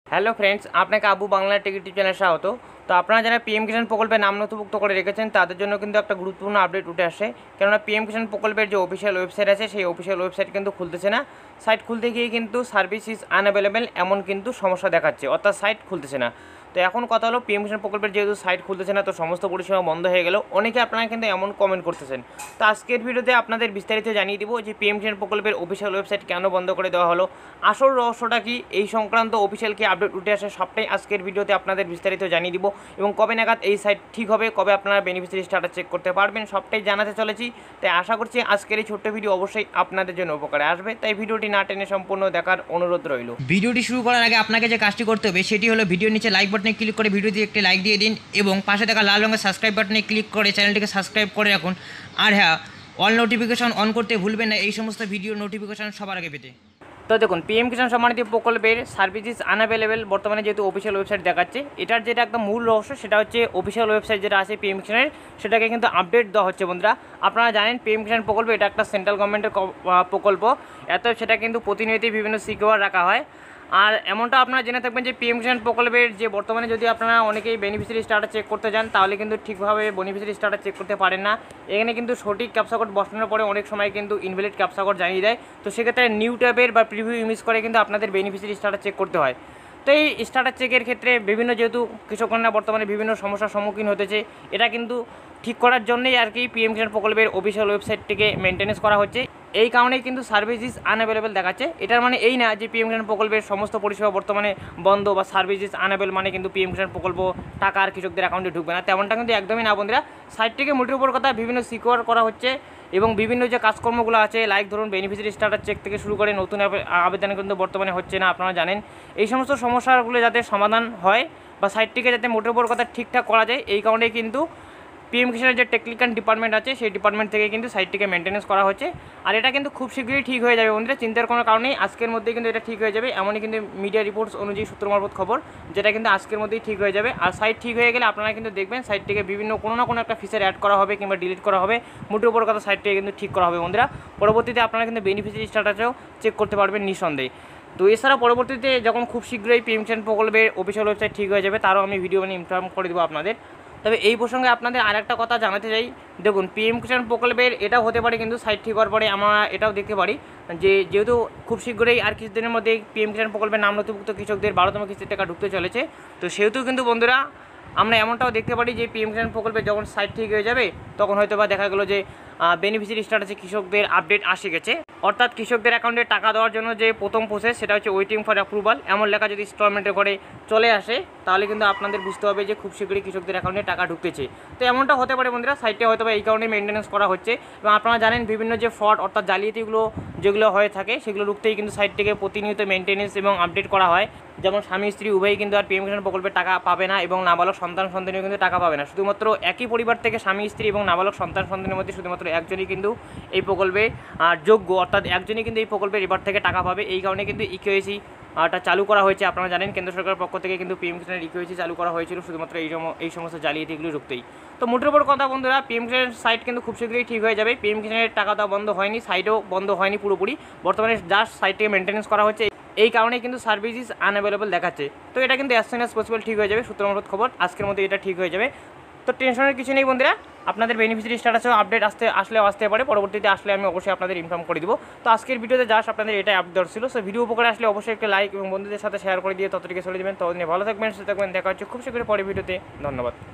Hello friends, আপনাকে Abu Bangla ticket চ্যানেলে স্বাগত। তো আপনারা যারা পিএম কিষাণ প্রকল্পে নাম নথিভুক্ত করে রেখেছেন তাদের জন্য কিন্তু একটা গুরুত্বপূর্ণ আপডেট উঠে আসে। কেননা পিএম কিষাণ প্রকল্পের যে অফিসিয়াল ওয়েবসাইট আছে সেই অফিসিয়াল ওয়েবসাইট কিন্তু খুলতেছে না। সাইট খুলতে গিয়ে কিন্তু সার্ভিস ইজ আনঅ্যাভেলেবেল এমন কিন্তু সমস্যা দেখাচ্ছে, অর্থাৎ সাইট খুলতেছে না। তো এখন কথা হলো, পিএম কিষাণ প্রকল্পের যেহেতু সাইট খুলতেছে না, তো সমস্ত পরিষেবা বন্ধ হয়ে গেল। অনেকে আপনারা কিন্তু এমন কমেন্ট করতেছেন। তো আজকের ভিডিওতে আপনাদের বিস্তারিত জানিয়ে দিব যে পিএম কিষাণ প্রকল্পের অফিসিয়াল ওয়েবসাইট কেন বন্ধ করে দেওয়া হলো, আসল রহস্যটা কি, এই সংক্রান্ত অফিসিয়াল কি আপডেট উঠে আসে, সবটাই আজকের ভিডিওতে আপনাদের বিস্তারিত জানিয়ে দিব। এবং কবে নাগাদ এই সাইট ঠিক হবে, কবে আপনারা বেনিফিশিয়ারি স্ট্যাটাস চেক করতে পারবেন, সবটাই জানাতে চলেছি। তাই আশা করছি আজকের এই ছোট্ট ভিডিও অবশ্যই আপনাদের জন্য উপকারে আসবে, তাই ভিডিওটি না টেনে সম্পূর্ণ দেখার অনুরোধ রইল। ভিডিওটি শুরু করার আগে আপনাকে যে কাজটি করতে হবে সেটি হলো ভিডিওর নিচে লাইক বাটনে ক্লিক করে ভিডিওতে একটি লাইক দিয়ে দিন এবং পাশে থাকা লাল রঙের সাবস্ক্রাইব বাটনে ক্লিক করে চ্যানেলটিকে সাবস্ক্রাইব করে রাখুন। আর হ্যাঁ, অল নোটিফিকেশন অন করতে ভুলবেন না এই সমস্ত ভিডিও নোটিফিকেশন সবার আগে পেতে। তো দেখুন, পিএম কিষাণ সম্মানিত প্রকল্পের সার্ভিসেস আনঅ্যাভেলেবেল বর্তমানে যেহেতু অফিসিয়াল ওয়েবসাইট দেখাচ্ছে, এটার যেটা একদম মূল রহস্য সেটা হচ্ছে অফিসিয়াল ওয়েবসাইট যেটা আছে পিএম কিষাণের, সেটাকে কিন্তু আপডেট দেওয়া হচ্ছে। বন্ধুরা, আপনারা জানেন পিএম কিষাণ প্রকল্প এটা একটা সেন্ট্রাল গভর্নমেন্টের প্রকল্প, এত সেটা কিন্তু প্রতিনিয়তই বিভিন্ন সিকিউর রাখা হয়। আর এমনটা আপনারা জেনে থাকবেন যে পিএম কিষাণ প্রকল্পের যে বর্তমানে যদি আপনারা অনেকেই বেনিফিশিয়ারি স্ট্যাটাস চেক করতে যান, তাহলে কিন্তু ঠিকভাবে বেনিফিশিয়ারি স্ট্যাটাস চেক করতে পারেন না। এখানে কিন্তু সঠিক ক্যাপচা কোড বসানোর পরে অনেক সময় কিন্তু ইনভ্যালিড ক্যাপচা কোড জানিয়ে দেয়। তো সেক্ষেত্রে নিউ ট্যাবের বা প্রিভিউ ইউজ করে কিন্তু আপনাদের বেনিফিশিয়ারি স্ট্যাটাস চেক করতে হয়। তো এই স্ট্যাটাস চেকের ক্ষেত্রে বিভিন্ন, যেহেতু কৃষকরা বর্তমানে বিভিন্ন সমস্যার সম্মুখীন হতেছে, এটা কিন্তু ঠিক করার জন্যই আর কি পিএম কিষাণ প্রকল্পের অফিসিয়াল ওয়েবসাইটটিকে মেনটেন্যান্স করা হচ্ছে। এই কারণেই কিন্তু সার্ভিস ইজ আনঅ্যাভেলেবেল দেখাচ্ছে। এটার মানে এই না যে পিএম কিষাণ প্রকল্পের সমস্ত পরিষেবা বর্তমানে বন্ধ বা সার্ভিস ইজ আনঅ্যাভেলেবল মানে কিন্তু পিএম কিষাণ প্রকল্প টাকা আর কৃষকদের অ্যাকাউন্টে ঢুকবে না, তেমনটা কিন্তু একদমই না বন্ধুরা। সাইটটিকে মোটের উপর কথা বিভিন্ন সিকিউর করা হচ্ছে এবং বিভিন্ন যে কাজকর্মগুলো আছে, লাইক ধরুন বেনিফিশিয়ারি স্ট্যাটাস চেক থেকে শুরু করে নতুন আবেদন কিন্তু বর্তমানে হচ্ছে না, আপনারা জানেন। এই সমস্ত সমস্যাগুলো যাতে সমাধান হয় বা সাইটটিকে যাতে মোটের উপর কথা ঠিকঠাক করা যায়, এই কারণেই কিন্তু পিএম কিষাণের যে টেকনিক্যাল ডিপার্টমেন্ট আছে সেই ডিপার্টমেন্ট থেকে কিন্তু সাইটটিকে মেনটেন্যান্স করা হচ্ছে। আর এটা কিন্তু খুব শীঘ্রই ঠিক হয়ে যাবে বন্ধুরা, চিন্তার কোনো কারণেই, আজকের মধ্যেই কিন্তু এটা ঠিক হয়ে যাবে। এমনই কিন্তু মিডিয়া রিপোর্টস অনুযায়ী সূত্র মারফত খবর, যেটা কিন্তু আজকের মধ্যেই ঠিক হয়ে যাবে। আর সাইট ঠিক হয়ে গেলে আপনারা কিন্তু দেখবেন সাইটটিকে বিভিন্ন কোনো না কোনো একটা ফিচার অ্যাড করা হবে কিংবা ডিলিট করা হবে, মোটের উপর কথা সাইটটিকে কিন্তু ঠিক করা হবে বন্ধুরা। পরবর্তীতে আপনারা কিন্তু বেনিফিশিয়ারি স্ট্যাটাসেও চেক করতে পারবেন নিঃসন্দেহে। তো এছাড়া পরবর্তীতে যখন খুব শীঘ্রই পিএম কিষাণ প্রকল্পের অফিসিয়াল ওয়েবসাইট ঠিক হয়ে যাবে, তারও আমি ভিডিও ইনফর্ম করে দেবো আপনাদের। তবে এই প্রসঙ্গে আপনাদের আরেকটা কথা জানাতে চাই, দেখুন পিএম কিষাণ প্রকল্পের এটাও হতে পারে কিন্তু সাইট ঠিক হওয়ার পরে আমরা এটাও দেখতে পারি যে যেহেতু খুব শীঘ্রই আর কিছুদিনের মধ্যে পিএম কিষাণ প্রকল্পের নাম নথিভুক্ত কৃষকদের 12তম কিস্তির টাকা ঢুকতে চলেছে। তো সেহেতু কিন্তু বন্ধুরা আমরা এমনটাও দেখতে পারি যে পিএম কিষাণ প্রকল্পে যখন সাইট ঠিক হয়ে যাবে তখন হয়তো বা দেখা গেলো যে বেনিফিশিয়ারি স্ট্যাটাসে কৃষকদের আপডেট আসে গেছে, অর্থাৎ কৃষকদের অ্যাকাউন্টে টাকা দেওয়ার জন্য যে প্রথম প্রসেস সেটা হচ্ছে ওয়েটিং ফর অ্যাপ্রুভাল, এমন লেখা যদি ইনস্টলমেন্টের করে চলে আসে তাহলে কিন্তু আপনাদের বুঝতে হবে যে খুব শীঘ্রই কৃষকদের অ্যাকাউন্টে টাকা ঢুকতেছে। তো এমনটা হতে পারে বন্ধুরা, সাইটে হয়তো বা এই কারণে মেনটেন্যান্স করা হচ্ছে। এবং আপনারা জানেন বিভিন্ন যে ফ্রড অর্থাৎ জালিয়াতিগুলো যেগুলো হয়ে থাকে সেগুলো রুখতেই কিন্তু সাইটটিকে প্রতিনিয়ত মেনটেন্যান্স এবং আপডেট করা হয়। যেমন স্বামী স্ত্রী উভয়ই কিন্তু আর পিএম কিষাণ প্রকল্পের টাকা পাবে না এবং নাবালক সন্তানও কিন্তু টাকা পাবে না। শুধুমাত্র একই পরিবার থেকে স্বামী স্ত্রী এবং নাবালক সন্তানের মধ্যে শুধুমাত্র একজনই কিন্তু এই প্রকল্পে যোগ্য, অর্থাৎ একজনই কিন্তু এই প্রকল্পের এবার থেকে টাকা পাবে। এই কারণে কিন্তু ইকেওয়াইসি টা চালু করা হয়েছে। আপনারা জানেন কেন্দ্র সরকারের পক্ষ থেকে কিন্তু পিএম কিষাণের ইকেওয়াইসি চালু করা হয়েছিল শুধুমাত্র এই সমস্ত জালিয়াতিগুলো রুখতেই। তো মোটের উপর কথা বন্ধুরা, পিএম কিষাণের সাইট কিন্তু খুব শীঘ্রই ঠিক হয়ে যাবে। পিএম কিষাণের টাকা দেওয়া বন্ধ হয়নি, সাইটও বন্ধ হয়নি পুরোপুরি, বর্তমানে জাস্ট সাইটটিকে মেনটেন্যান্স করা হচ্ছে। এই কারণে কিন্তু সার্ভিস ইজ আনঅ্যাভেলেবল দেখাচ্ছে। তো এটা কিন্তু অ্যাজ সুন অ্যাজ পসিবল ঠিক হয়ে যাবে, সূত্র মারফত খবর আজকের মধ্যে এটা ঠিক হয়ে যাবে। তো টেনশনের কিছু নেই বন্ধুরা, আপনাদের বেনিফিশিয়ারি স্ট্যাটাসেও আপডেট আসতে পারে, পরবর্তীতে আসলে আমি অবশ্যই আপনাদের ইনফর্ম করে দিব। তো আজকের ভিডিওতে জাস্ট আপনাদের এটাই আপডেট ছিল। সো ভিডিও উপকারে আসলে অবশ্যই একটা লাইক এবং বন্ধুদের সাথে শেয়ার করে দিয়ে ততদিকে চলে যাবেন। ততদিনে ভালো থাকবেন, সুস্থ থাকবেন, দেখা হচ্ছে খুব শীঘ্রই পরের ভিডিওতে। ধন্যবাদ।